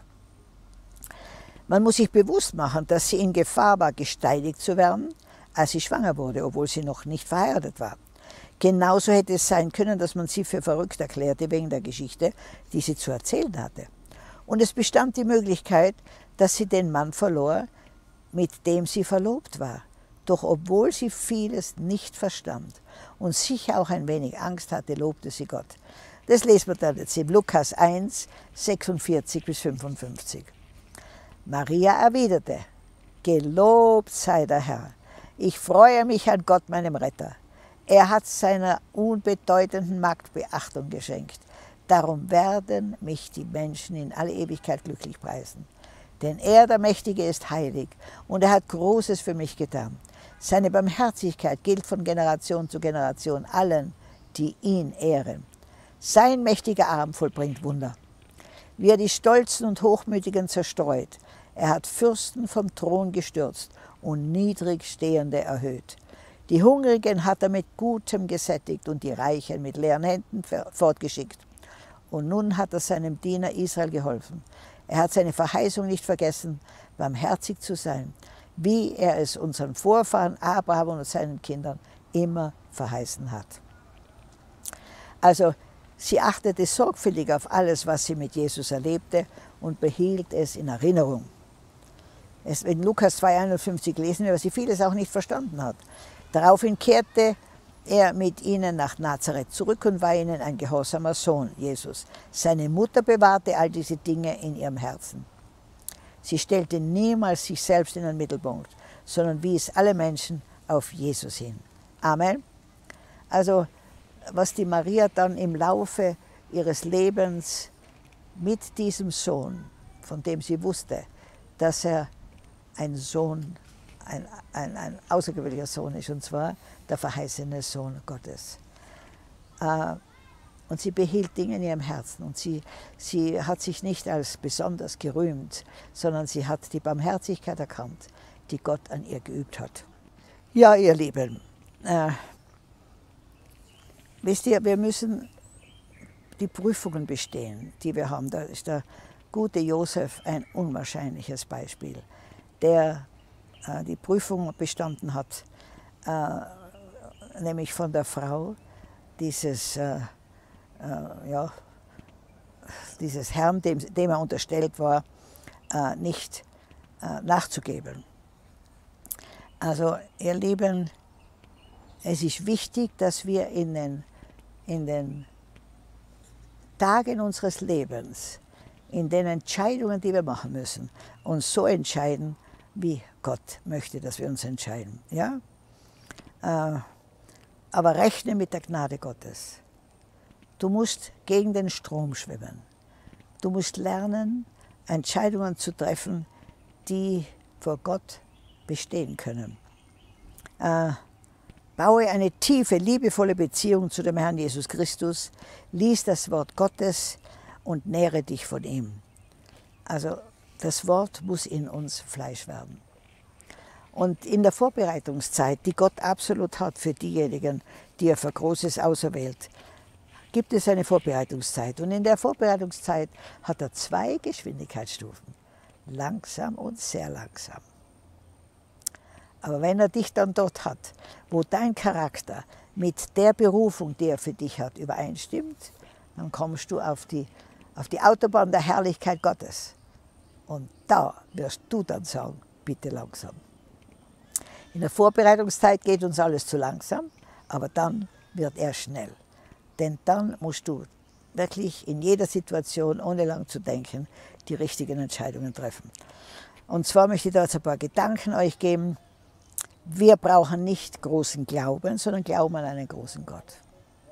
Man muss sich bewusst machen, dass sie in Gefahr war, gesteinigt zu werden, als sie schwanger wurde, obwohl sie noch nicht verheiratet war. Genauso hätte es sein können, dass man sie für verrückt erklärte wegen der Geschichte, die sie zu erzählen hatte. Und es bestand die Möglichkeit, dass sie den Mann verlor, mit dem sie verlobt war. Doch obwohl sie vieles nicht verstand und sicher auch ein wenig Angst hatte, lobte sie Gott. Das lesen wir dann jetzt in Lukas 1, 46 bis 55. Maria erwiderte, gelobt sei der Herr. Ich freue mich an Gott, meinem Retter. Er hat seiner unbedeutenden Magd Beachtung geschenkt. Darum werden mich die Menschen in alle Ewigkeit glücklich preisen. Denn er, der Mächtige, ist heilig und er hat Großes für mich getan. Seine Barmherzigkeit gilt von Generation zu Generation allen, die ihn ehren. Sein mächtiger Arm vollbringt Wunder. Wie er die Stolzen und Hochmütigen zerstreut. Er hat Fürsten vom Thron gestürzt und Niedrigstehende erhöht. Die Hungrigen hat er mit Gutem gesättigt und die Reichen mit leeren Händen fortgeschickt. Und nun hat er seinem Diener Israel geholfen. Er hat seine Verheißung nicht vergessen, barmherzig zu sein, wie er es unseren Vorfahren Abraham und seinen Kindern immer verheißen hat. Also sie achtete sorgfältig auf alles, was sie mit Jesus erlebte und behielt es in Erinnerung. In Lukas 2,51 lesen wir, dass sie vieles auch nicht verstanden hat. Daraufhin kehrte er mit ihnen nach Nazareth zurück und war ihnen ein gehorsamer Sohn, Jesus. Seine Mutter bewahrte all diese Dinge in ihrem Herzen. Sie stellte niemals sich selbst in den Mittelpunkt, sondern wies alle Menschen auf Jesus hin. Amen. Also, was die Maria dann im Laufe ihres Lebens mit diesem Sohn, von dem sie wusste, dass er ein Sohn, ein außergewöhnlicher Sohn ist, und zwar der verheißene Sohn Gottes. Und sie behielt Dinge in ihrem Herzen und sie hat sich nicht als besonders gerühmt, sondern sie hat die Barmherzigkeit erkannt, die Gott an ihr geübt hat. Ja, ihr Lieben, wisst ihr, wir müssen die Prüfungen bestehen, die wir haben. Da ist der gute Josef ein unwahrscheinliches Beispiel, der die Prüfung bestanden hat, nämlich von der Frau dieses Herrn, dem er unterstellt war, nicht nachzugeben. Also, ihr Lieben, es ist wichtig, dass wir in den Tagen unseres Lebens, in den Entscheidungen, die wir machen müssen, uns so entscheiden, wie Gott möchte, dass wir uns entscheiden. Ja? Aber rechne mit der Gnade Gottes. Du musst gegen den Strom schwimmen. Du musst lernen, Entscheidungen zu treffen, die vor Gott bestehen können. Baue eine tiefe, liebevolle Beziehung zu dem Herrn Jesus Christus, lies das Wort Gottes und nähre dich von ihm. Also das Wort muss in uns Fleisch werden. Und in der Vorbereitungszeit, die Gott absolut hat für diejenigen, die er für Großes auserwählt, gibt es eine Vorbereitungszeit. Und in der Vorbereitungszeit hat er 2 Geschwindigkeitsstufen. Langsam und sehr langsam. Aber wenn er dich dann dort hat, wo dein Charakter mit der Berufung, die er für dich hat, übereinstimmt, dann kommst du auf die Autobahn der Herrlichkeit Gottes. Und da wirst du dann sagen, bitte langsam. In der Vorbereitungszeit geht uns alles zu langsam, aber dann wird er schnell. Denn dann musst du wirklich in jeder Situation, ohne lang zu denken, die richtigen Entscheidungen treffen. Und zwar möchte ich da jetzt ein paar Gedanken euch geben. Wir brauchen nicht großen Glauben, sondern Glauben an einen großen Gott.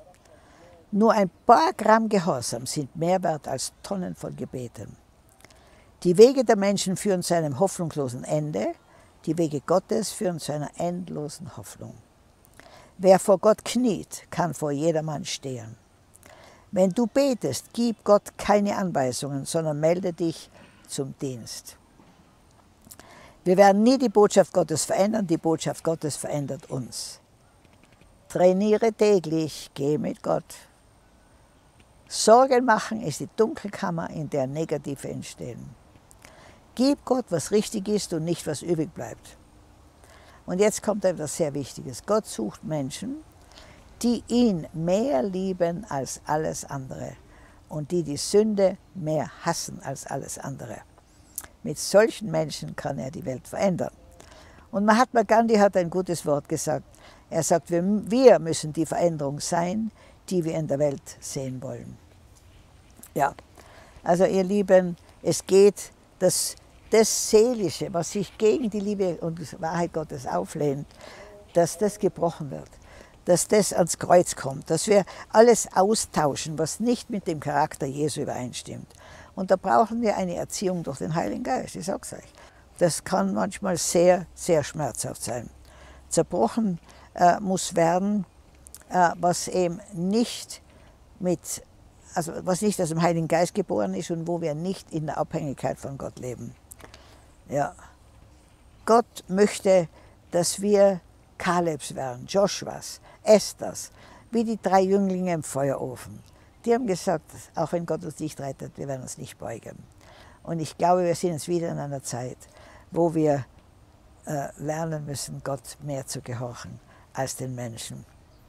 Nur ein paar Gramm Gehorsam sind mehr wert als Tonnen von Gebeten. Die Wege der Menschen führen zu einem hoffnungslosen Ende, die Wege Gottes führen zu einer endlosen Hoffnung. Wer vor Gott kniet, kann vor jedermann stehen. Wenn du betest, gib Gott keine Anweisungen, sondern melde dich zum Dienst. Wir werden nie die Botschaft Gottes verändern, die Botschaft Gottes verändert uns. Trainiere täglich, geh mit Gott. Sorgen machen ist die Dunkelkammer, in der Negative entstehen. Gib Gott, was richtig ist und nicht, was übrig bleibt. Und jetzt kommt etwas sehr Wichtiges. Gott sucht Menschen, die ihn mehr lieben als alles andere und die die Sünde mehr hassen als alles andere. Mit solchen Menschen kann er die Welt verändern. Und Mahatma Gandhi hat ein gutes Wort gesagt. Er sagt, wir müssen die Veränderung sein, die wir in der Welt sehen wollen. Ja, also ihr Lieben, es geht, das Seelische, was sich gegen die Liebe und die Wahrheit Gottes auflehnt, dass das gebrochen wird, dass das ans Kreuz kommt, dass wir alles austauschen, was nicht mit dem Charakter Jesu übereinstimmt. Und da brauchen wir eine Erziehung durch den Heiligen Geist, ich sag's euch. Das kann manchmal sehr, sehr schmerzhaft sein. Zerbrochen muss werden, was eben nicht was nicht aus dem Heiligen Geist geboren ist und wo wir nicht in der Abhängigkeit von Gott leben. Ja. Gott möchte, dass wir Kalebs werden, Joshuas, Esthers, wie die 3 Jünglinge im Feuerofen. Die haben gesagt, auch wenn Gott uns nicht rettet, wir werden uns nicht beugen. Und ich glaube, wir sind jetzt wieder in einer Zeit, wo wir lernen müssen, Gott mehr zu gehorchen als den Menschen.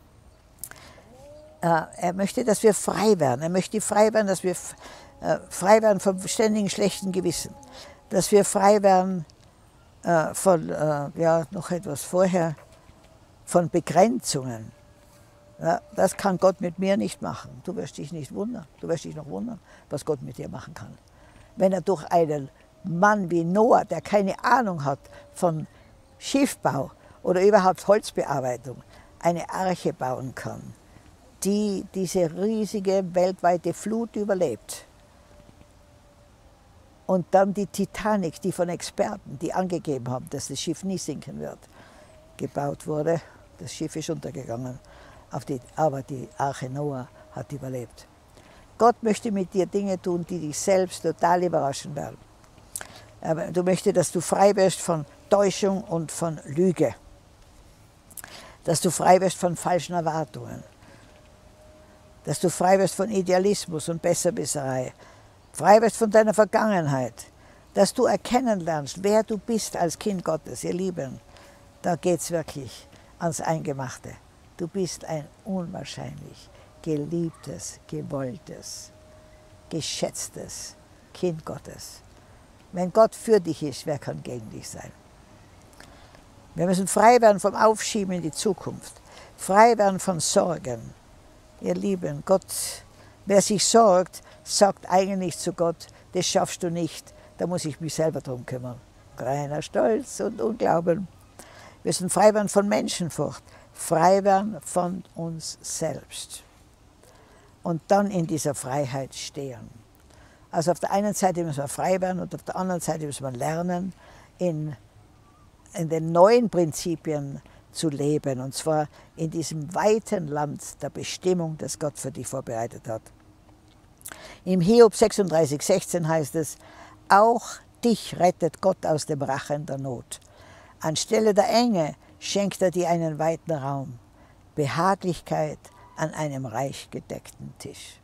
Er möchte, dass wir frei werden. Er möchte frei werden, dass wir frei werden vom ständigen schlechten Gewissen. Dass wir frei werden von, noch etwas vorher, von Begrenzungen. Ja, das kann Gott mit mir nicht machen. Du wirst dich nicht wundern. Du wirst dich noch wundern, was Gott mit dir machen kann. Wenn er durch einen Mann wie Noah, der keine Ahnung hat von Schiffbau oder überhaupt Holzbearbeitung, eine Arche bauen kann, die diese riesige weltweite Flut überlebt. Und dann die Titanic, die von Experten, die angegeben haben, dass das Schiff nie sinken wird, gebaut wurde. Das Schiff ist untergegangen, aber die Arche Noah hat überlebt. Gott möchte mit dir Dinge tun, die dich selbst total überraschen werden. Aber du möchtest, dass du frei wirst von Täuschung und von Lüge. Dass du frei wirst von falschen Erwartungen. Dass du frei wirst von Idealismus und Besserwisserei. Frei wirst von deiner Vergangenheit. Dass du erkennen lernst, wer du bist als Kind Gottes, ihr Lieben. Da geht es wirklich ans Eingemachte. Du bist ein unwahrscheinlich geliebtes, gewolltes, geschätztes Kind Gottes. Wenn Gott für dich ist, wer kann gegen dich sein? Wir müssen frei werden vom Aufschieben in die Zukunft. Frei werden von Sorgen. Ihr Lieben, Gott, wer sich sorgt, sagt eigentlich zu Gott, das schaffst du nicht, da muss ich mich selber drum kümmern. Reiner Stolz und Unglauben. Wir müssen frei werden von Menschenfurcht, frei werden von uns selbst. Und dann in dieser Freiheit stehen. Also auf der einen Seite müssen wir frei werden und auf der anderen Seite müssen wir lernen, in den neuen Prinzipien zu leben. Und zwar in diesem weiten Land der Bestimmung, das Gott für dich vorbereitet hat. Im Hiob 36,16 heißt es, auch dich rettet Gott aus dem Rachen der Not. Anstelle der Enge schenkt er dir einen weiten Raum, Behaglichkeit an einem reich gedeckten Tisch.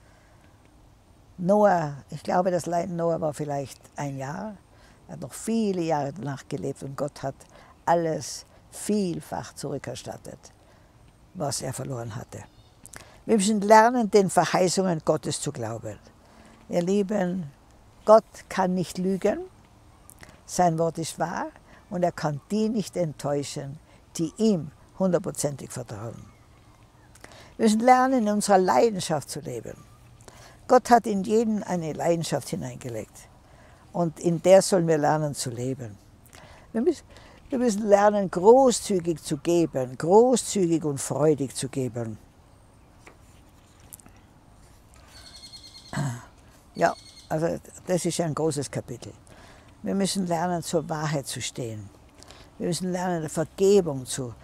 Noah, ich glaube, das Leiden Noah war vielleicht ein Jahr. Er hat noch viele Jahre danach gelebt und Gott hat alles vielfach zurückerstattet, was er verloren hatte. Wir müssen lernen, den Verheißungen Gottes zu glauben. Ihr Lieben, Gott kann nicht lügen, sein Wort ist wahr und er kann die nicht enttäuschen, die ihm hundertprozentig vertrauen. Wir müssen lernen, in unserer Leidenschaft zu leben. Gott hat in jeden eine Leidenschaft hineingelegt und in der sollen wir lernen zu leben. Wir müssen lernen, großzügig zu geben, großzügig und freudig zu geben. Ja, also das ist ein großes Kapitel. Wir müssen lernen, zur Wahrheit zu stehen. Wir müssen lernen, der Vergebung zu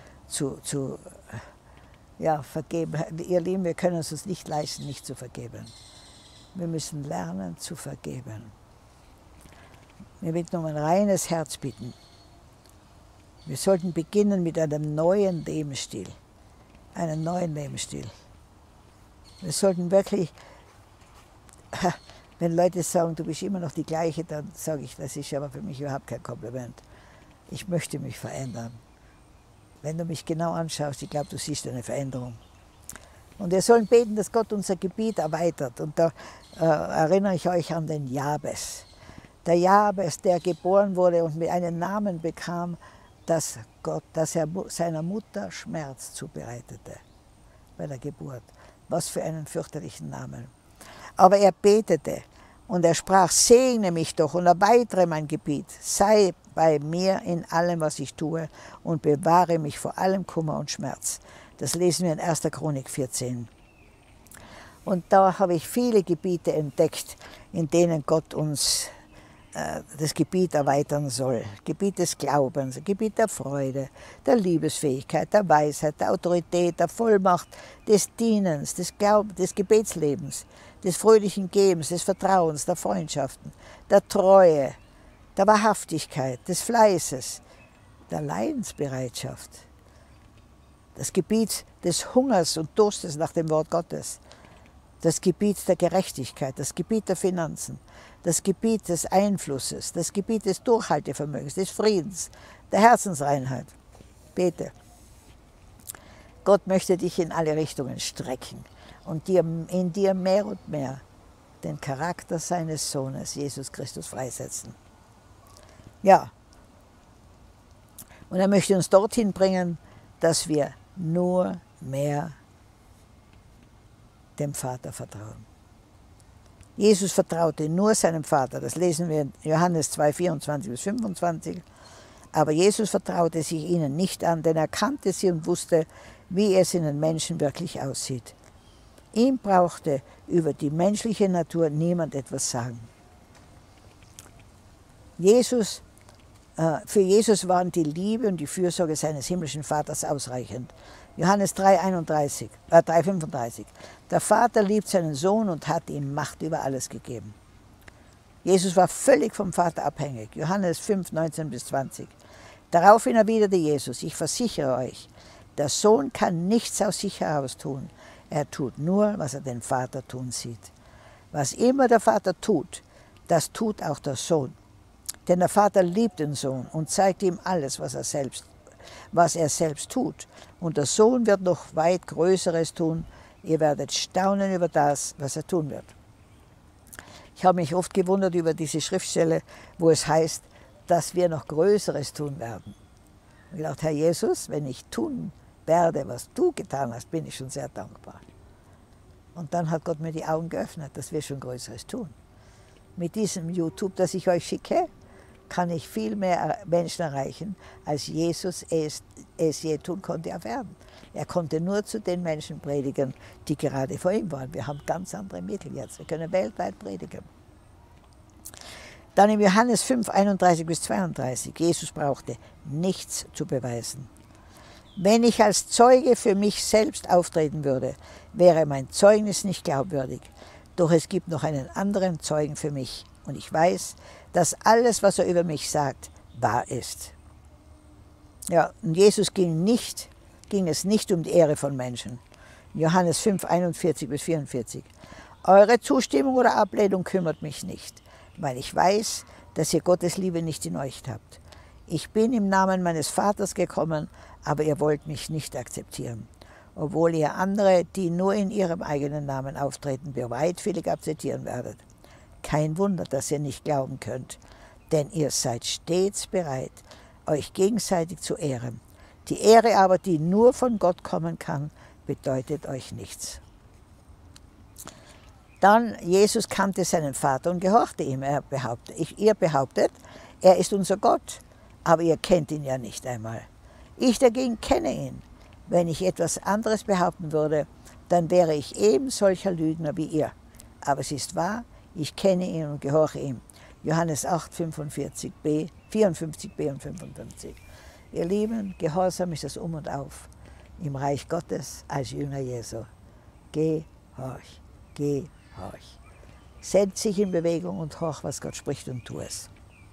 vergeben. Ihr Lieben, wir können es uns nicht leisten, nicht zu vergeben. Wir müssen lernen zu vergeben. Wir bitten um ein reines Herz bitten. Wir sollten beginnen mit einem neuen Lebensstil. Einen neuen Lebensstil. Wir sollten wirklich, wenn Leute sagen, du bist immer noch die Gleiche, dann sage ich, das ist aber für mich überhaupt kein Kompliment. Ich möchte mich verändern. Wenn du mich genau anschaust, ich glaube, du siehst eine Veränderung. Und wir sollen beten, dass Gott unser Gebiet erweitert. Und da erinnere ich euch an den Jabes. Der Jabes, der geboren wurde und mit einem Namen bekam, dass er seiner Mutter Schmerz zubereitete bei der Geburt. Was für einen fürchterlichen Namen. Aber er betete und er sprach, segne mich doch und erweitere mein Gebiet. Sei bei mir in allem, was ich tue und bewahre mich vor allem Kummer und Schmerz. Das lesen wir in 1. Chronik 14. Und da habe ich viele Gebiete entdeckt, in denen Gott uns das Gebiet erweitern soll. Gebiet des Glaubens, Gebiet der Freude, der Liebesfähigkeit, der Weisheit, der Autorität, der Vollmacht, des Dienens, des Gebetslebens, des fröhlichen Gebens, des Vertrauens, der Freundschaften, der Treue, der Wahrhaftigkeit, des Fleißes, der Leidensbereitschaft, das Gebiet des Hungers und Durstes nach dem Wort Gottes, das Gebiet der Gerechtigkeit, das Gebiet der Finanzen, das Gebiet des Einflusses, das Gebiet des Durchhaltevermögens, des Friedens, der Herzensreinheit. Bete. Gott möchte dich in alle Richtungen strecken und in dir mehr und mehr den Charakter seines Sohnes, Jesus Christus, freisetzen. Ja, und er möchte uns dorthin bringen, dass wir nur mehr dem Vater vertrauen. Jesus vertraute nur seinem Vater, das lesen wir in Johannes 2, 24 bis 25. Aber Jesus vertraute sich ihnen nicht an, denn er kannte sie und wusste, wie es in den Menschen wirklich aussieht. Ihm brauchte über die menschliche Natur niemand etwas sagen. Für Jesus waren die Liebe und die Fürsorge seines himmlischen Vaters ausreichend. Johannes 3,35. Der Vater liebt seinen Sohn und hat ihm Macht über alles gegeben. Jesus war völlig vom Vater abhängig. Johannes 5, 19 bis 20. Daraufhin erwiderte Jesus, ich versichere euch, der Sohn kann nichts aus sich heraus tun. Er tut nur, was er den Vater tun sieht. Was immer der Vater tut, das tut auch der Sohn. Denn der Vater liebt den Sohn und zeigt ihm alles, was er selbst tut. Und der Sohn wird noch weit Größeres tun. Ihr werdet staunen über das, was er tun wird. Ich habe mich oft gewundert über diese Schriftstelle, wo es heißt, dass wir noch Größeres tun werden. Ich habe gedacht, Herr Jesus, wenn ich tun werde, was du getan hast, bin ich schon sehr dankbar. Und dann hat Gott mir die Augen geöffnet, dass wir schon Größeres tun. Mit diesem YouTube, das ich euch schicke, kann ich viel mehr Menschen erreichen, als Jesus es je tun konnte auf Erden. Er konnte nur zu den Menschen predigen, die gerade vor ihm waren. Wir haben ganz andere Mittel jetzt. Wir können weltweit predigen. Dann in Johannes 5, 31 bis 32. Jesus brauchte nichts zu beweisen. Wenn ich als Zeuge für mich selbst auftreten würde, wäre mein Zeugnis nicht glaubwürdig. Doch es gibt noch einen anderen Zeugen für mich. Und ich weiß, dass alles, was er über mich sagt, wahr ist. Ja, und Jesus ging es nicht um die Ehre von Menschen. Johannes 5, 41 bis 44. Eure Zustimmung oder Ablehnung kümmert mich nicht, weil ich weiß, dass ihr Gottes Liebe nicht in euch habt. Ich bin im Namen meines Vaters gekommen, aber ihr wollt mich nicht akzeptieren. obwohl ihr andere, die nur in ihrem eigenen Namen auftreten, bereitwillig akzeptieren werdet. Kein Wunder, dass ihr nicht glauben könnt, denn ihr seid stets bereit, euch gegenseitig zu ehren. Die Ehre aber, die nur von Gott kommen kann, bedeutet euch nichts. Dann, Jesus kannte seinen Vater und gehorchte ihm. Ihr behauptet, er ist unser Gott, aber ihr kennt ihn ja nicht einmal. Ich dagegen kenne ihn. Wenn ich etwas anderes behaupten würde, dann wäre ich eben solcher Lügner wie ihr. Aber es ist wahr, ich kenne ihn und gehorche ihm. Johannes 8, 54b und 55. Ihr Lieben, Gehorsam ist das Um und Auf im Reich Gottes als Jünger Jesu. Gehorch, gehorch. Setz dich in Bewegung und horch, was Gott spricht und tu es.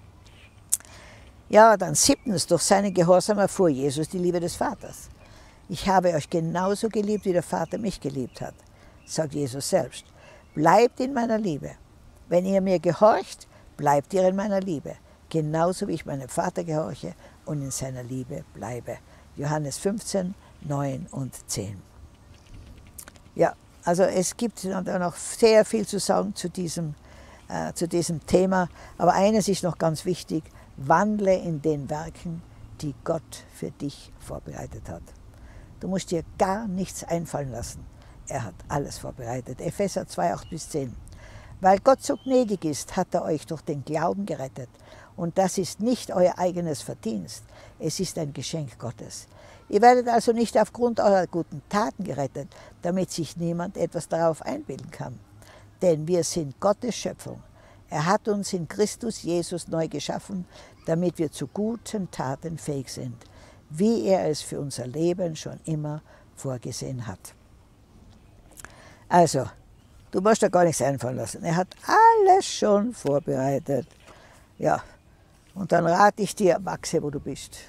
Ja, dann 7. Durch seinen Gehorsam erfuhr Jesus die Liebe des Vaters. Ich habe euch genauso geliebt, wie der Vater mich geliebt hat, sagt Jesus selbst. Bleibt in meiner Liebe. Wenn ihr mir gehorcht, bleibt ihr in meiner Liebe, genauso wie ich meinem Vater gehorche und in seiner Liebe bleibe. Johannes 15, 9 und 10. Ja, also es gibt noch sehr viel zu sagen zu diesem Thema, aber eines ist noch ganz wichtig: Wandle in den Werken, die Gott für dich vorbereitet hat. Du musst dir gar nichts einfallen lassen. Er hat alles vorbereitet. Epheser 2, 8-10. Weil Gott so gnädig ist, hat er euch durch den Glauben gerettet. Und das ist nicht euer eigenes Verdienst, es ist ein Geschenk Gottes. Ihr werdet also nicht aufgrund eurer guten Taten gerettet, damit sich niemand etwas darauf einbilden kann. Denn wir sind Gottes Schöpfung. Er hat uns in Christus Jesus neu geschaffen, damit wir zu guten Taten fähig sind, wie er es für unser Leben schon immer vorgesehen hat. Also, du musst dir gar nichts einfallen lassen. Er hat alles schon vorbereitet. Ja, und dann rate ich dir, wachse, wo du bist.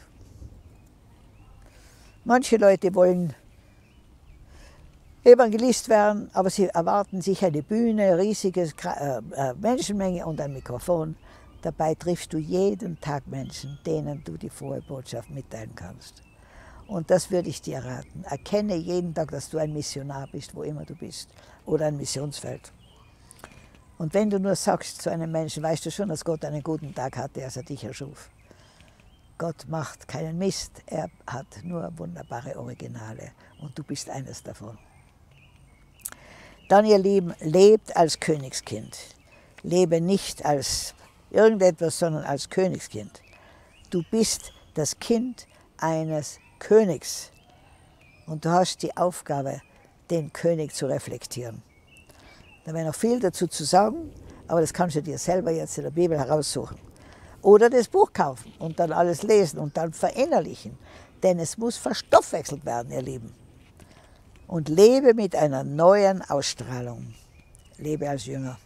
Manche Leute wollen Evangelist werden, aber sie erwarten sich eine Bühne, riesige Menschenmenge und ein Mikrofon. Dabei triffst du jeden Tag Menschen, denen du die frohe Botschaft mitteilen kannst. Und das würde ich dir raten. Erkenne jeden Tag, dass du ein Missionar bist, wo immer du bist, oder ein Missionsfeld. Und wenn du nur sagst zu einem Menschen, weißt du schon, dass Gott einen guten Tag hatte, als er dich erschuf. Gott macht keinen Mist, er hat nur wunderbare Originale und du bist eines davon. Dann, ihr Lieben, lebt als Königskind. Lebe nicht als irgendetwas, sondern als Königskind. Du bist das Kind eines Königs und du hast die Aufgabe, den König zu reflektieren. Da wäre noch viel dazu zu sagen, aber das kannst du dir selber jetzt in der Bibel heraussuchen. Oder das Buch kaufen und dann alles lesen und dann verinnerlichen. Denn es muss verstoffwechselt werden, ihr Lieben. Und lebe mit einer neuen Ausstrahlung. Lebe als Jünger.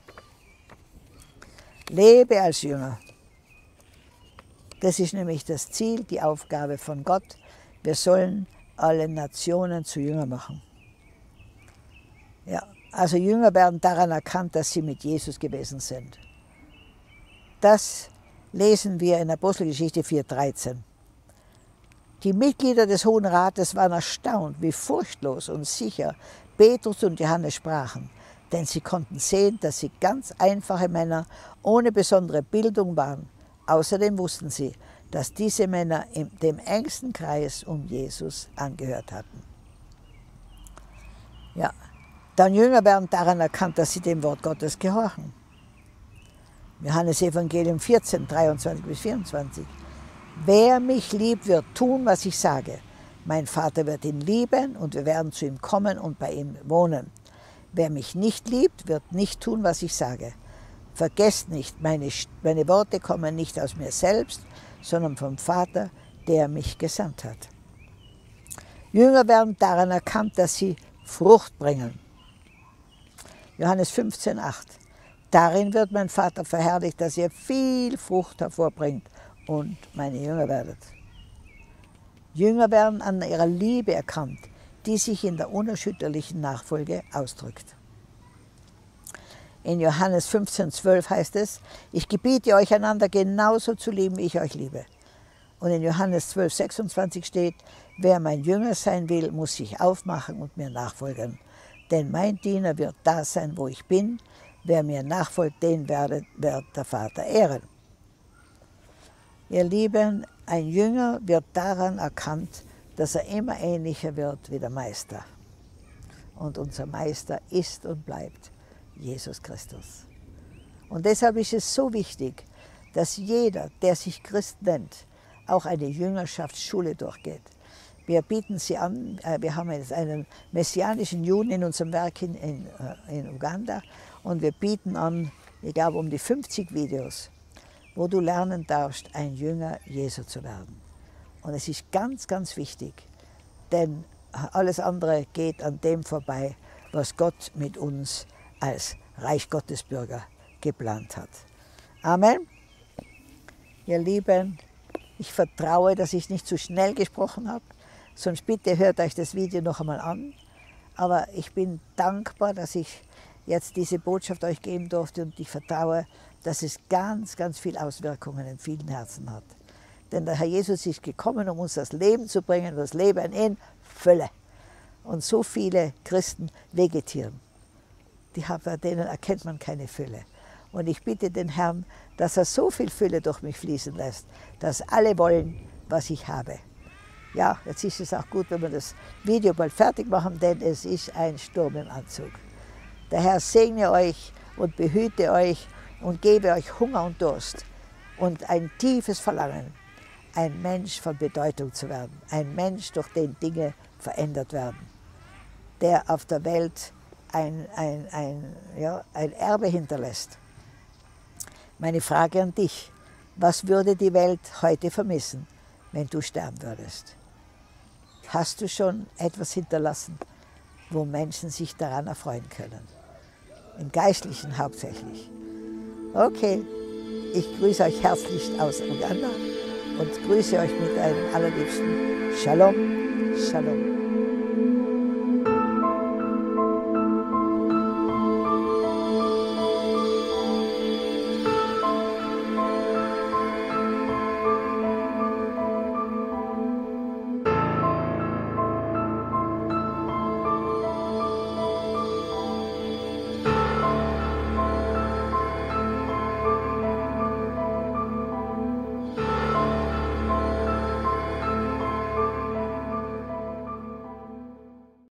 Lebe als Jünger. Das ist nämlich das Ziel, die Aufgabe von Gott. Wir sollen alle Nationen zu Jünger machen. Ja, also Jünger werden daran erkannt, dass sie mit Jesus gewesen sind. Das lesen wir in Apostelgeschichte 4,13. Die Mitglieder des Hohen Rates waren erstaunt, wie furchtlos und sicher Petrus und Johannes sprachen, denn sie konnten sehen, dass sie ganz einfache Männer ohne besondere Bildung waren. Außerdem wussten sie, dass diese Männer dem engsten Kreis um Jesus angehört hatten. Ja, dann Jünger werden daran erkannt, dass sie dem Wort Gottes gehorchen. Johannes Evangelium 14, 23-24. Wer mich liebt, wird tun, was ich sage. Mein Vater wird ihn lieben und wir werden zu ihm kommen und bei ihm wohnen. Wer mich nicht liebt, wird nicht tun, was ich sage. Vergesst nicht, meine Worte kommen nicht aus mir selbst, sondern vom Vater, der mich gesandt hat. Jünger werden daran erkannt, dass sie Frucht bringen. Johannes 15, 8. Darin wird mein Vater verherrlicht, dass ihr viel Frucht hervorbringt und meine Jünger werdet. Jünger werden an ihrer Liebe erkannt, die sich in der unerschütterlichen Nachfolge ausdrückt. In Johannes 15,12 heißt es, ich gebiete euch einander genauso zu lieben, wie ich euch liebe. Und in Johannes 12,26 steht, wer mein Jünger sein will, muss sich aufmachen und mir nachfolgen. Denn mein Diener wird da sein, wo ich bin. Wer mir nachfolgt, den wird der Vater ehren. Ihr Lieben, ein Jünger wird daran erkannt, dass er immer ähnlicher wird wie der Meister. Und unser Meister ist und bleibt Jesus Christus. Und deshalb ist es so wichtig, dass jeder, der sich Christ nennt, auch eine Jüngerschaftsschule durchgeht. Wir bieten sie an, wir haben jetzt einen messianischen Juni in unserem Werk in Uganda und wir bieten an, ich glaube, um die 50 Videos, wo du lernen darfst, ein Jünger Jesu zu werden. Und es ist ganz, ganz wichtig, denn alles andere geht an dem vorbei, was Gott mit uns als Reich Gottes Bürger geplant hat. Amen. Ihr Lieben, ich vertraue, dass ich nicht zu schnell gesprochen habe, sonst bitte hört euch das Video noch einmal an. Aber ich bin dankbar, dass ich jetzt diese Botschaft euch geben durfte und ich vertraue, dass es ganz, ganz viele Auswirkungen in vielen Herzen hat. Denn der Herr Jesus ist gekommen, um uns das Leben zu bringen, das Leben in Fülle. Und so viele Christen vegetieren. Denen erkennt man keine Fülle. Und ich bitte den Herrn, dass er so viel Fülle durch mich fließen lässt, dass alle wollen, was ich habe. Ja, jetzt ist es auch gut, wenn wir das Video bald fertig machen, denn es ist ein Sturm im Anzug. Der Herr segne euch und behüte euch und gebe euch Hunger und Durst und ein tiefes Verlangen, ein Mensch von Bedeutung zu werden, ein Mensch, durch den Dinge verändert werden, der auf der Welt ein Erbe hinterlässt. Meine Frage an dich, was würde die Welt heute vermissen, wenn du sterben würdest? Hast du schon etwas hinterlassen, wo Menschen sich daran erfreuen können? Im Geistlichen hauptsächlich. Okay, ich grüße euch herzlichst aus Uganda und grüße euch mit einem allerliebsten Shalom, Shalom.